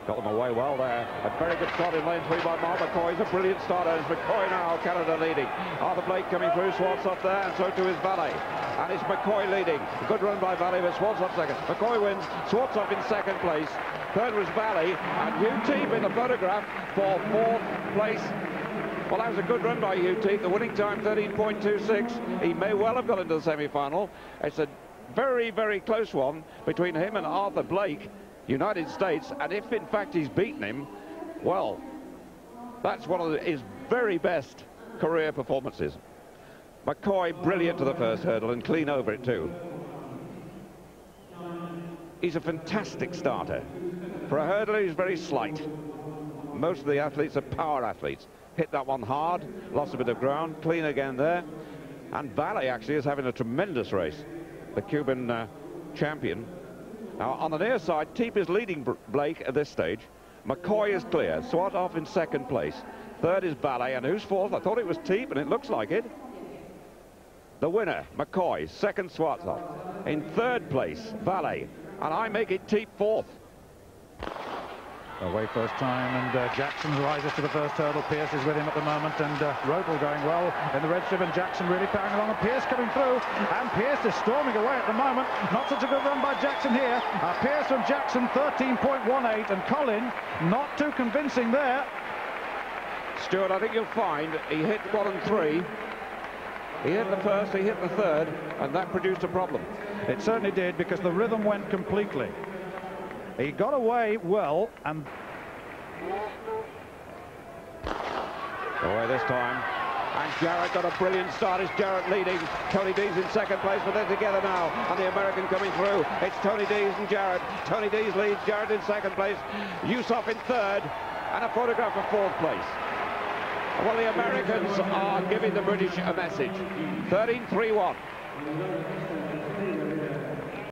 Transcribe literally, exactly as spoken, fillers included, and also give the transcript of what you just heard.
Got them away well there. A very good start in lane three by Mark McCoy. He's a brilliant starter. It's McCoy now, Canada leading. Arthur Blake coming through, Swartz there, and so too is Valet. And it's McCoy leading. Good run by Valet, but Swartz second. McCoy wins, Swartz in second place. Third was Valet, and Hugh Teep in the photograph for fourth place. Well, that was a good run by Hugh Teep. The winning time, thirteen point two six. He may well have got into the semi-final. It's a very, very close one between him and Arthur Blake, United States, and if in fact he's beaten him, well, that's one of the, his very best career performances. McCoy brilliant to the first hurdle and clean over it too. He's a fantastic starter. For a hurdler, he's very slight. Most of the athletes are power athletes. Hit that one hard, lost a bit of ground, clean again there. And Valle actually is having a tremendous race, the Cuban uh, champion. Now, on the near side, Teep is leading Blake at this stage. McCoy is clear. Swartz in second place. Third is Ballet, and who's fourth? I thought it was Teep, and it looks like it. The winner, McCoy. Second, Swartz. In third place, Ballet. And I make it Teep fourth. Away first time, and uh, Jackson rises to the first hurdle. Pierce is with him at the moment, and uh, Roble going well in the red strip, and Jackson really powering along, and Pierce coming through, and Pierce is storming away at the moment. Not such a good run by Jackson here. Uh, Pierce and Jackson thirteen point one eight, and Colin not too convincing there. Stuart, I think you'll find he hit one and three. He hit the first, he hit the third, and that produced a problem. It certainly did, because the rhythm went completely. He got away well, and away this time. And Jarrett got a brilliant start. It's Jarrett leading. Tony Dees in second place, but they're together now. And the American coming through. It's Tony Dees and Jarrett. Tony Dees leads, Jarrett in second place. Yusuf in third, and a photograph of fourth place. Well, the Americans are giving the British a message. thirteen three one.